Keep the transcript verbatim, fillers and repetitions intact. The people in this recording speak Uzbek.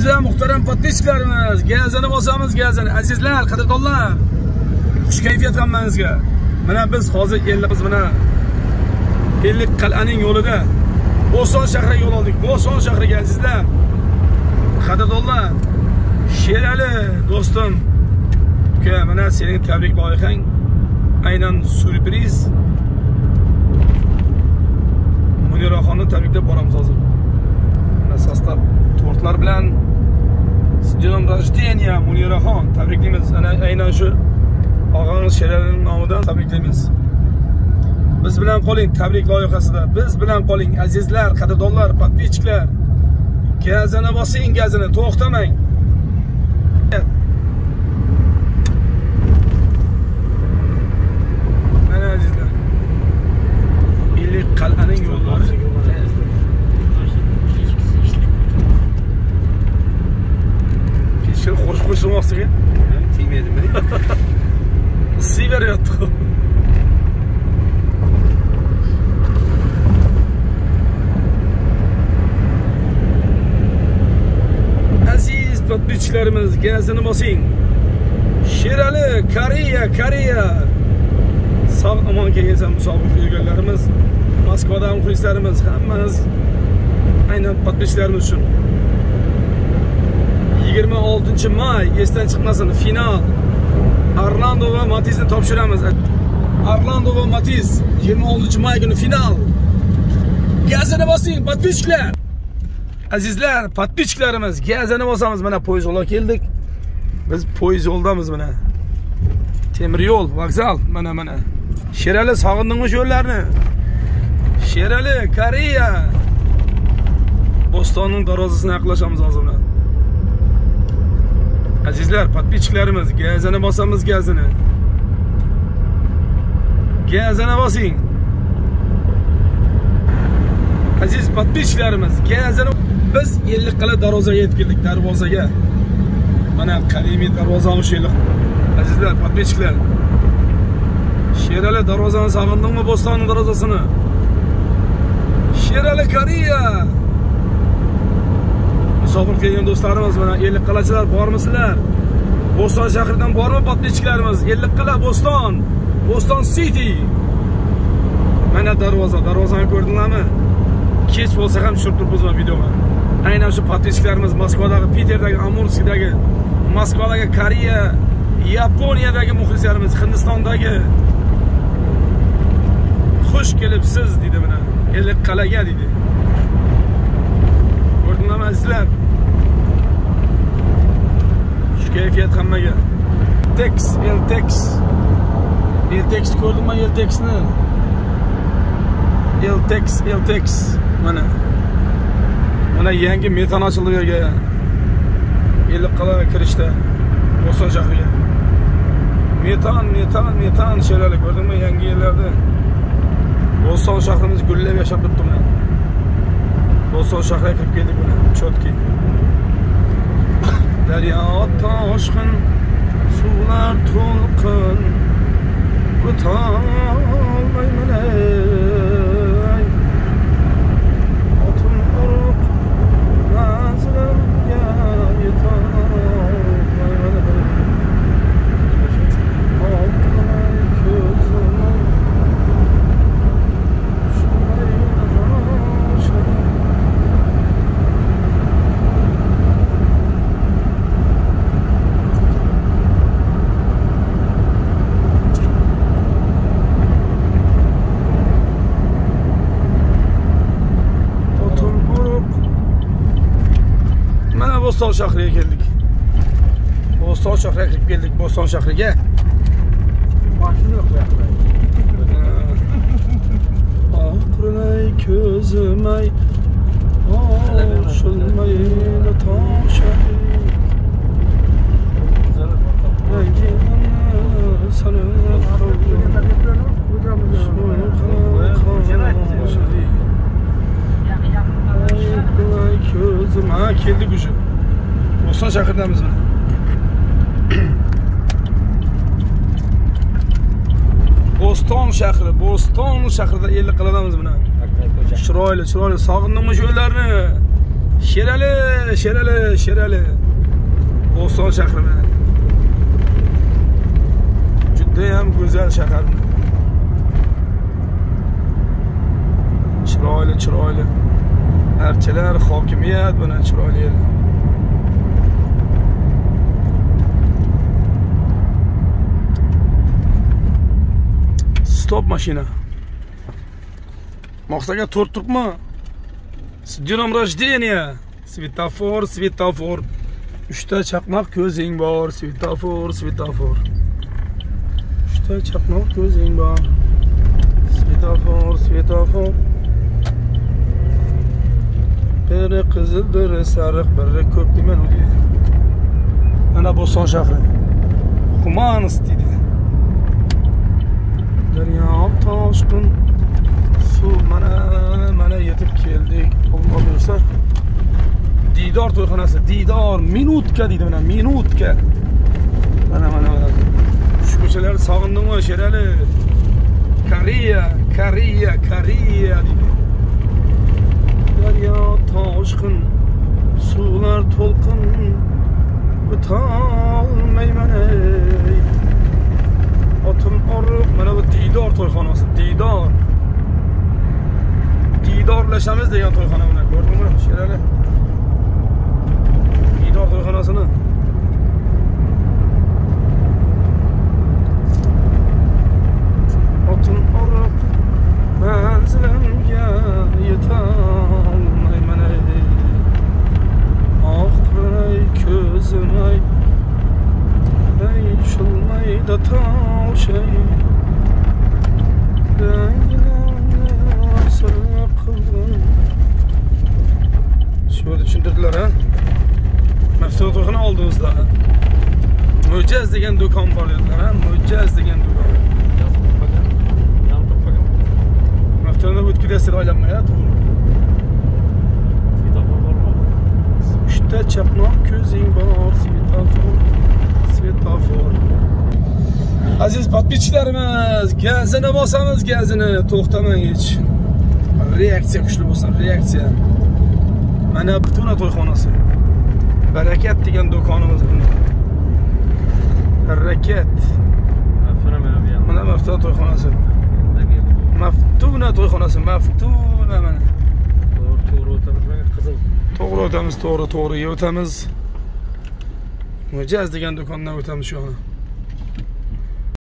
Azizlar, muhtaram podpischilarimiz, gazini bosamiz, gazini. Azizlar, qadrdonlar, xush kayfiyat hammangizga. Mana biz hozir elimiz mana ellik qal'aning yo'lida Bo'ston shahriga yo'l oldik. Bo'ston shahriga azizlar. Qadrdonlar, Sherali do'stim, uka, mana sening tabrik loyihang aynan surpriz. Muniraxonni tabriklab boramiz hozir. Mana sostav tortlar bilan с днем рождения Muniraxon tabriklaymiz. Ana aynan shu og'amiz Sheralining nomidan tabriklaymiz. Biz bilan qoling tabrik loyihasida. Biz bilan qoling azizlar, qadrdonlar, podpischilar. Gazini bosing, gazini to'xtamang. Mana azizlar. ellik qal'aning yo'llari. Kechir qo'shib qo'ysin ostiga. Tegmaydimi? Issiy beryapti. Aziz podpischilarimiz, gazini bosing. Sherali, Koreya, Koreya. Sog' omon kelgan musobiq yurganlarimiz, Moskvada muxlislarimiz, hammamiz aynan podpischilarimiz uchun. yigirma oltinchi may esdan chiqmasin, final. Orlando va Matiz'ni topshiramiz. Orlando va Matiz yigirma oltinchi may kuni final. Gazini bosing, podpischilar. Azizlar, podpischilarimiz, gazini bosamiz. Mana poyez yo'lga keldik. Biz poyez yo'ldamiz mana. Temir yo'l, vokzal, mana mana. Sherali, sog'indingmi shu yo'llarni? Sherali, Koreya. Bo'stonning darvozasini aqlashamiz hozir bilan. Azizlar, podpischilarimiz, gazini bosamiz, gazini. Gazini bosing. Aziz podpischilarimiz, gazini biz ellik qala darvozaga yetib keldik, darvozaga. Mana qadimiy darvozamiz shu. Azizlar, podpischilar. Sherali, darvozani sog'indingmi, Bo'stonning darvozasini? Sherali, Koreya. Musofir kelgan do'stlarimiz, mana ellik qalachilar bormisizlar? Bo'ston shahridan bormi podpischilarimiz? ellik qala Bo'ston, Bo'ston City. Mana darvoza, darvozani ko'rdinglarmi? Kech bo'lsa ham tushirib turibmiz bu videoga. Aynan shu podpischilarimiz Moskvadagi, Piterdagi, Amurskdagi, Moskvadagi, Koreya, Yaponiyadagi muxlislarimiz, Hindistondagi xush kelibsiz dedi mana. ellik qalaga dedi. Ko'rdinglarmi azizlar? Xush kayfiyat hammaga. Tex, Eltex. Eltex ko'rdingmi Eltexni? Eltex, Eltex. Mana. Mana yangi metan ochildi bu yerga. ellik qalaga kirishda Bo'ston shahriga. Metan, metan, metan Sherali, ko'rdingmi yangi yerlarda? Bo'ston shahrimiz gullab yashab turibdi mana. Bo'ston shahriga kirib keldik mana, chotki. Daryo toshqin, suvlar to'lqin, o'tolmayman ey. Otim uruq, manzilimga yetolmayman ey. Oltinay ko'zimni Bo'ston shahriga keldik. Bo'ston shahriga kirib keldik, Bo'ston shahriga. Mashina yo'q bu yoqda. Ah, qurilay ko'zim ay. Oh, shulmayni toshadi. Ko'zim ha keldik o'sha. Bo'ston shahridamiz mana. Bo'ston shahri, Bo'ston shahrida ellik qiladamiz mana. Chiroyli, chiroyli, sog'indingmi shu yo'llarni? Sherali, Sherali, Sherali. Bo'ston shahri. Juda ham go'zal shahar. Chiroyli, chiroyli. Archalar, hokimiyat bilan chiroyli edi. Stop mashina. Maqsadga to'rt turibmi? С днем рождения. Svetofor, svetofor. Uchta chaqmoq ko'zing bor, svetofor, svetofor. Uchta chaqmoq ko'zing bor. Svetofor, svetofor. Biri qizil, biri sariq, biri ko'k deman u deydi. Mana Bo'ston shahri. Xumanovsk deydi. Daryo toshqin suv mana mana yetib keldik. Alloh bersa. Diydor to'yxonasi, diydor minutka deydi mana, minutka. Mana mana mana. Shu ko'chalarni sog'indimmi, Sherali? Koreya, Koreya, Koreya deydi. Daryo toshqin, suvlar to'lqin, o'tolmayman ey. Otim oriq, mana bu diydor to'yxonasi, diydor. Diydorlashamiz degan to'yxona buni, ko'rdingmi, Sherali? Diydor to'yxonasini. Otim oriq, manzilimga yetolmayman ey. Oqray ko'zim ay, ey shulmayda to'shay. Şöyle tushuntirdilar ha. Maftuh to'yxona oldimizda. Mo'jaz degan do'kon bor dedilar ha. Mo'jaz degan do'kon. Yozib qo'ygan. Yozib qo'ygan. Maftuhni o'tkazasizlar aylanmay ha. Svetofor bormi? Uchta chaqmoq ko'zing bor, svetofor. Svetofor. Aziz podpischilarimiz, gazini bosamiz, gazini to'xtamang hech. Reaksiya kuchli bo'lsin, reaksiya. Mana Butuna to'yxonasi. Barakat degan do'konimiz buni. Barakat. Maftuna mana bu yerda. Mana Maftuna to'yxonasi. Maftuna to'yxonasi, Maftuna mana. To'g'ri o'tamiz, mana qizil. To'g'ri o'tamiz, to'g'ri, to'g'ri o'tamiz. Mo'jaz degan do'kondan o'tamiz shu ana.